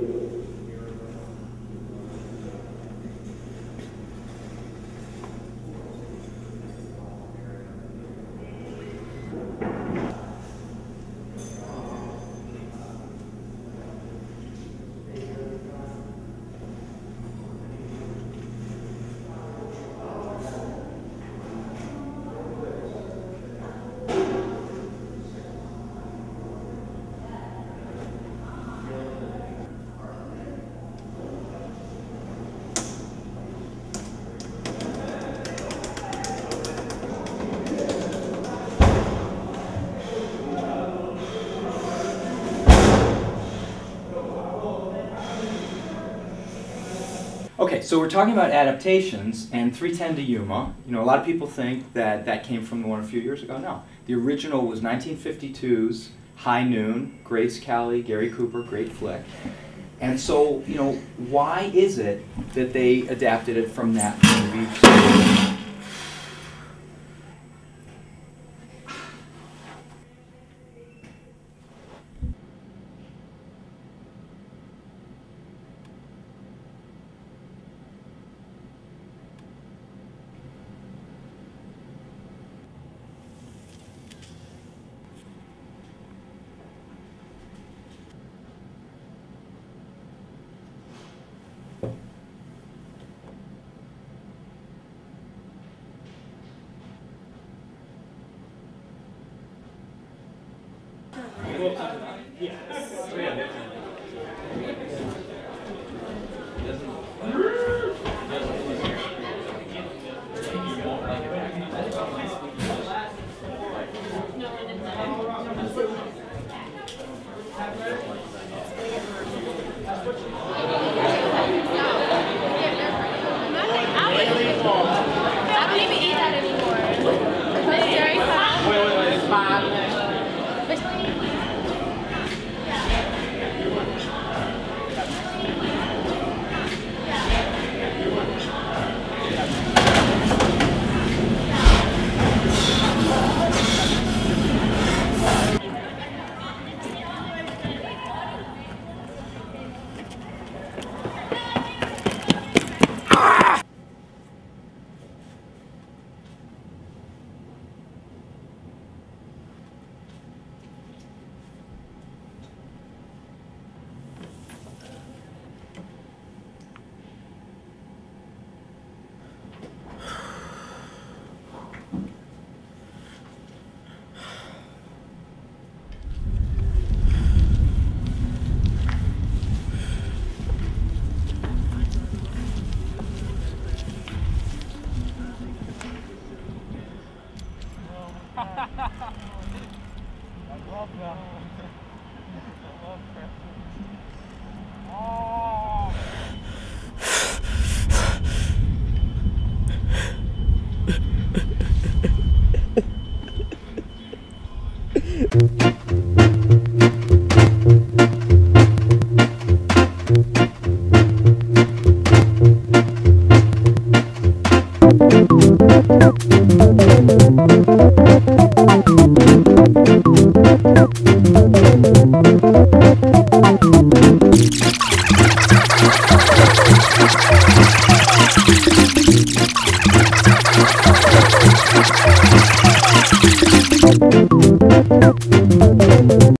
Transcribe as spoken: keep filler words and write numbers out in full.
Okay, so we're talking about adaptations and three ten to Yuma. You know, a lot of people think that that came from the one a few years ago. No. The original was nineteen fifty-two's High Noon, Grace Kelly, Gary Cooper, great flick. And so, you know, why is it that they adapted it from that movie? Thank you.